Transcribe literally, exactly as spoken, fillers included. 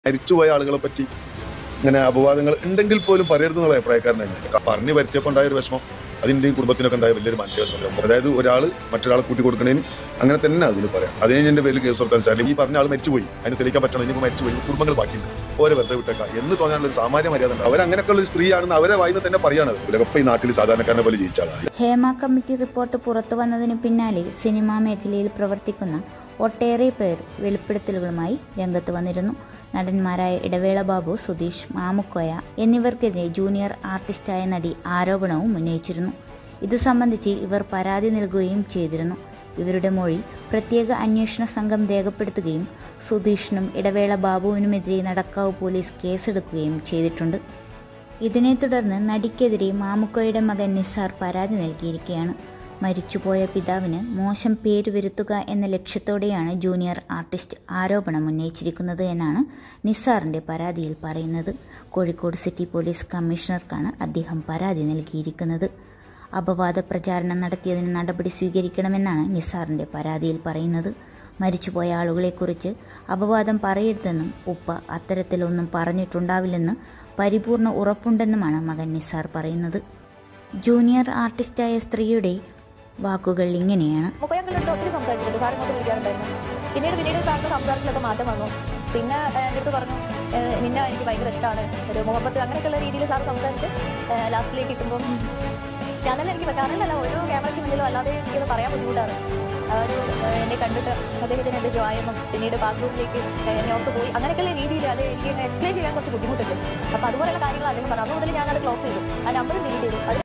മരിച്ചുപോയ ആളുകളെ പറ്റി ഇങ്ങനെ അപവാദങ്ങൾ ഉണ്ടെങ്കിൽ പോലും പറയരുതെന്നുള്ള അഭിപ്രായക്കാരനാണ്. പറഞ്ഞു വരുത്തിയപ്പോൾ ഉണ്ടായ ഒരു വിഷമം അതിൻ്റെയും കുടുംബത്തിനൊക്കെ ഉണ്ടായ വലിയൊരു മാനസിക വിഷമം. അതായത് ഒരാൾ മറ്റൊരാളെ കൂട്ടി കൊടുക്കണേന് അങ്ങനെ തന്നെ അതിന് പറയാം. അതിന് എൻ്റെ പേരിൽ കേസ് കൊടുത്താൽ വെച്ചാൽ ഈ പറഞ്ഞ ആൾ മരിച്ചുപോയി, അതിന് തെളിയിക്കാൻ പറ്റണം, ഇനിയിപ്പോൾ മരിച്ചുപോയി, കുടുംബങ്ങൾ ബാക്കിയുണ്ട്, ഓരോ വെറുതെ വിട്ടേക്കാം എന്ന് തോന്നാനുള്ള ഒരു സാമാന്യ മര്യാദ ഉണ്ട്. അവരങ്ങനെയൊക്കെ ഉള്ള ഒരു സ്ത്രീയാണെന്ന് അവരെ വായിന്ന് തന്നെ പറയാണ്. ഇപ്പം ഈ നാട്ടിൽ സാധാരണക്കാരനെ പോലെ ജീവിച്ചാൽ ഹേമ കമ്മിറ്റി റിപ്പോർട്ട് പുറത്തു വന്നതിന് പിന്നാലെ സിനിമാ മേഖലയിൽ പ്രവർത്തിക്കുന്ന ഒട്ടേറെ പേർ വെളിപ്പെടുത്തലുകളുമായി രംഗത്ത് വന്നിരുന്നു. നടന്മാരായ ഇടവേള ബാബു, സുധീഷ്, മാമുക്കോയ എന്നിവർക്കെതിരെ ജൂനിയർ ആർട്ടിസ്റ്റായ നടി ആരോപണവും ഉന്നയിച്ചിരുന്നു. ഇത് സംബന്ധിച്ച് ഇവർ പരാതി നൽകുകയും ചെയ്തിരുന്നു. ഇവരുടെ മൊഴി പ്രത്യേക അന്വേഷണ സംഘം രേഖപ്പെടുത്തുകയും സുധീഷിനും ഇടവേള ബാബുവിനുമെതിരെ നടക്കാവ് പോലീസ് കേസെടുക്കുകയും ചെയ്തിട്ടുണ്ട്. ഇതിനെ തുടർന്ന് നടിക്കെതിരെ മാമുക്കോയുടെ മകൻ നിസാർ പരാതി നൽകിയിരിക്കുകയാണ്. മരിച്ചുപോയ പിതാവിന് മോശം പേര് വരുത്തുക എന്ന ലക്ഷ്യത്തോടെയാണ് ജൂനിയർ ആർട്ടിസ്റ്റ് ആരോപണം ഉന്നയിച്ചിരിക്കുന്നത് എന്നാണ് നിസാറിന്റെ പരാതിയിൽ പറയുന്നത്. കോഴിക്കോട് സിറ്റി പോലീസ് കമ്മീഷണർക്കാണ് അദ്ദേഹം പരാതി നൽകിയിരിക്കുന്നത്. അപവാദ പ്രചാരണം നടത്തിയതിന് നടപടി സ്വീകരിക്കണമെന്നാണ് നിസാറിന്റെ പരാതിയിൽ പറയുന്നത്. മരിച്ചുപോയ ആളുകളെക്കുറിച്ച് അപവാദം പറയരുതെന്നും ഉപ്പ അത്തരത്തിലൊന്നും പറഞ്ഞിട്ടുണ്ടാവില്ലെന്ന് പരിപൂർണ ഉറപ്പുണ്ടെന്നുമാണ് മകൻ നിസാർ പറയുന്നത്. ജൂനിയർ ആർട്ടിസ്റ്റായ സ്ത്രീയുടെ വാക്കുകൾ ഇങ്ങനെയാണ്. ഒത്തിരി സംസാരിച്ചിട്ടുണ്ട്, സാർ ഇങ്ങോട്ട് വിളിക്കാറുണ്ടായിരുന്നു. പിന്നീട് പിന്നീട് സാറിന്റെ സംസാരത്തിലൊക്കെ മാറ്റം വന്നു. പിന്നെ എൻ്റെ അടുത്ത് പറഞ്ഞു, നിന്നെ എനിക്ക് ഭയങ്കര ഇഷ്ടമാണ്, ഒരു മുഹബത്ത് അങ്ങനെയൊക്കെയുള്ള രീതിയിൽ സാർ സംസാരിച്ച് ലാസ്റ്റിലേക്ക് എത്തുമ്പോൾ ചാനലിൽ എനിക്ക് ചാനലല്ല ഓരോ ക്യാമറയ്ക്ക് മുന്നിലും അല്ലാതെ എനിക്കത് പറയാൻ ബുദ്ധിമുട്ടാണ്. ഒരു എന്നെ കണ്ടിട്ട് അദ്ദേഹത്തിന് എന്തൊക്കെയോ ആയെന്നും പിന്നീട് ബാത്റൂമിലേക്ക് എന്നെ ഓർത്ത് പോയി അങ്ങനെയൊക്കെയുള്ള രീതിയിൽ അത് എനിക്ക് എക്സ്പ്ലെയിൻ ചെയ്യാൻ കുറച്ച് ബുദ്ധിമുട്ടുണ്ട്. അപ്പോൾ അതുപോലെയുള്ള കാര്യങ്ങൾ അദ്ദേഹം പറഞ്ഞു. അത് മുതൽ ഞാനത് ക്ലോസ് ചെയ്തു, ആ നമ്പർ ഡിലീറ്റ് ചെയ്തു.